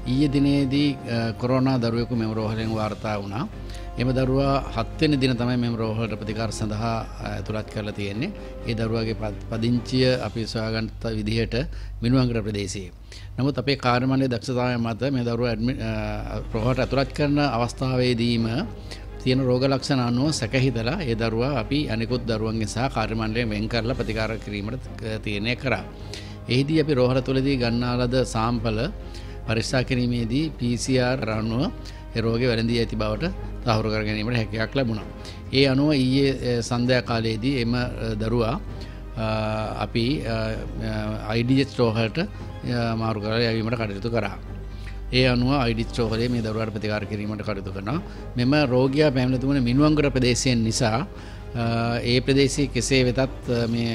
ඊයේ දිනේදී කොරෝනා දරුවෙකු මෙම රෝහලෙන් වාර්තා වුණා. එම දරුවා 7 වෙනි දින තමයි මෙම රෝහලට ප්‍රතිකාර සඳහා ඇතුළත් කරලා තියෙන්නේ. ඒ දරුවාගේ පදිංචිය අපි සොයාගත්ත විදිහට මිනුවන්ගල ප්‍රදේශයේ. නමුත් අපේ කාර්ය මණ්ඩලයේ දක්ෂතාවය මත මේ දරුවා රෝහලට ඇතුළත් කරන අවස්ථාවේදීම තියෙන රෝග ලක්ෂණ අනුව සැකහිතලා ඒ දරුවා අපි අනිකුත් දරුවන්ගෙන් සහ කාර්ය මණ්ඩලයෙන් වෙන් කරලා ප්‍රතිකාර කිරීමට තීරණය කරා. එහිදී අපි රෝහල තුලදී ගන්නා ලද සාම්පල පරීක්ෂා කිරීමේදී PCR අනුව ඒ රෝගේ වැළඳී ඇති බවට තහවුරු කර ගැනීමට හැකියාවක් ලැබුණා. ඒ අනුව ඊයේ සන්ධ්‍යා කාලයේදී එම දරුවා අපි IDH රෝහලට මාරු කරලා යැවීමට කටයුතු කරා. ඒ අනුව IDH රෝහලේ මේ දරුවාට ප්‍රතිකාර කිරීමට කටයුතු කරනවා. මෙම රෝගියා පැමිණ තිබුණ මිනුවන්ගල ප්‍රදේශයෙන් නිසා ඒ ප්‍රදේශයේ කෙසේ වෙතත් මේ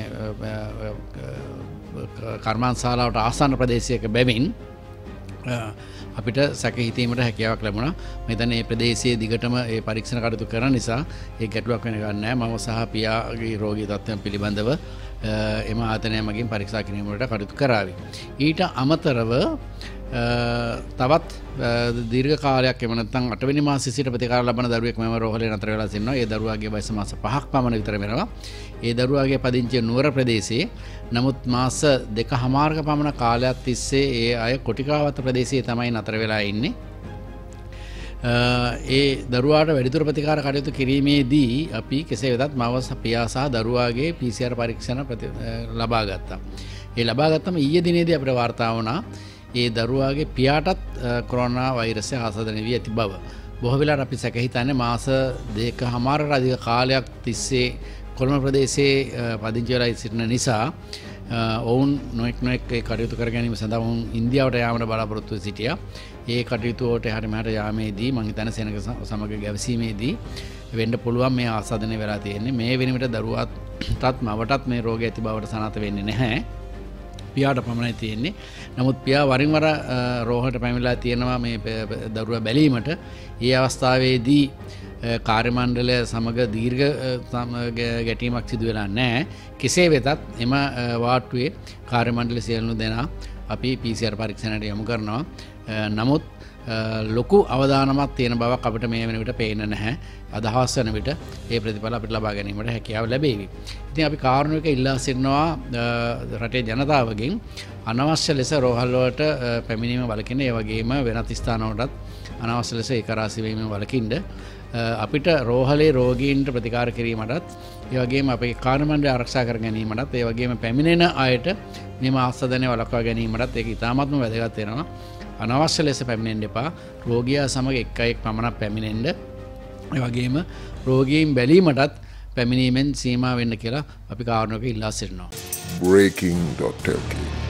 කර්මාන්තශාලාවට ආසන්න ප්‍රදේශයක බැවින් අපිට සැක හිතීමට හැකියාවක් ලැබුණා. මම හිතන්නේ මේ ප්‍රදේශයේ දිගටම ඒ පරීක්ෂණ කටයුතු කරන නිසා ඒ ගැටලුවක් වෙන ගන්න නැහැ. මම සහ පියාගේ රෝගී තත්ත්වයන් පිළිබඳව එම ආතනය මගින් පරීක්ෂා කිරීමට කටයුතු කරાવી. ඊට අමතරව තවත් දීර්ඝ කාලයක් එම නැත්නම් 8 වෙනි මාසයේ සිට ප්‍රතිකාර ලබන දරුවෙක් මෙම රෝහලේ නතර වෙලා සිටිනවා. ඒ දරුවාගේ වයස මාස 5ක් පමණ විතර වෙනවා. ඒ දරුවාගේ පදිංචිය නුවර ප්‍රදේශයේ. නමුත් මාස 2කමාරක පමණ කාලයක් තිස්සේ ඒ අය කොටිකාවත ප්‍රදේශයේ තමයි නතර වෙලා ඉන්නේ. ඒ දරුවාට වැඩිදුර ප්‍රතිකාර කටයුතු කිරීමේදී අපි කෙසේ වෙතත් මව පියා සහ දරුවාගේ PCR පරීක්ෂණ ලබා ගත්තා. ඒ ලබා ගත්තම ඊයේ දිනේදී අපිට වාර්තා වුණා ඒ දරුවාගේ පියාටත් කොරෝනා වෛරසය ආසාදනය වී ඇති බව. බොහෝ වෙලාවට අපි සැක හිතන්නේ මාස 2කමාරකට අධික කාලයක් තිස්සේ කොළඹ ප්‍රදේශයේ පදිංචි වෙලා සිටින නිසා ඔවුන් නොඑක් කටයුතු කර ගැනීම සඳහා ඔවුන් ඉන්දියාවට යාමට බලාපොරොත්තු වී සිටියා. ඒ කටයුතු වලට එහාට මෙහාට යාමේදී මම හිතන්නේ සෙනඟ සමග ගැවසීමේදී වෙන්න පුළුවන් මේ ආසාදනය වෙලා තියෙන්නේ. මේ වෙන විට දරුවාටත් මවටත් මේ රෝගය ඇති බවට සනාථ වෙන්නේ නැහැ. පියාට පමණයි තියෙන්නේ. නමුත් පියා වරින් වර රෝහලට පැමිණලා තියෙනවා මේ දරුවා බැලීමට. ඒ අවස්ථාවේදී කාර්ය මණ්ඩලය සමග දීර්ඝ ගැටීමක් සිදු වෙලා නැහැ. කෙසේ වෙතත් එම වාට්ටුවේ කාර්ය මණ්ඩල සියලු දෙනා අපි PCR පරීක්ෂණයට යොමු කරනවා. නමුත් ලොකු අවදානමක් තියෙන බවක් අපිට මේ වෙන විට පේන්නේ නැහැ. අදහස් වෙන විට ඒ ප්‍රතිඵල අපිට ලබා ගැනීමට හැකියාව ලැබේවි. ඉතින් අපි කාරුණික ඉල්ලා සිටිනවා රටේ ජනතාවගෙන් අනවශ්‍ය ලෙස රෝහල් වලට පැමිණීම වළකින්න, ඒ වගේම වෙනත් ස්ථානවලටත් අනවශ්‍ය ලෙස ඒකරාශී වීම වළකින්න අපිට රෝහලේ රෝගීන්ට ප්‍රතිකාර කිරීමටත්, ඒ වගේම අපේ කාර්ය මණ්ඩලය ආරක්ෂා කර ගැනීමටත්, ඒ වගේම පැමිණෙන අයට මෙම ආසාදනය වළක්වා ගැනීමටත් ඒක ඉතාමත්ම වැදගත් වෙනවා. අනවශ්‍ය ලෙස පැමිණෙන්න එපා. රෝගියා සමග එක් පමණක් පැමිණෙන්න. ඒ වගේම රෝගීන් බැලීමටත් පැමිණීමෙන් සීමා වෙන්න කියලා අපි කාරුණිකව ඉල්ලා සිටිනවා. breaking.lk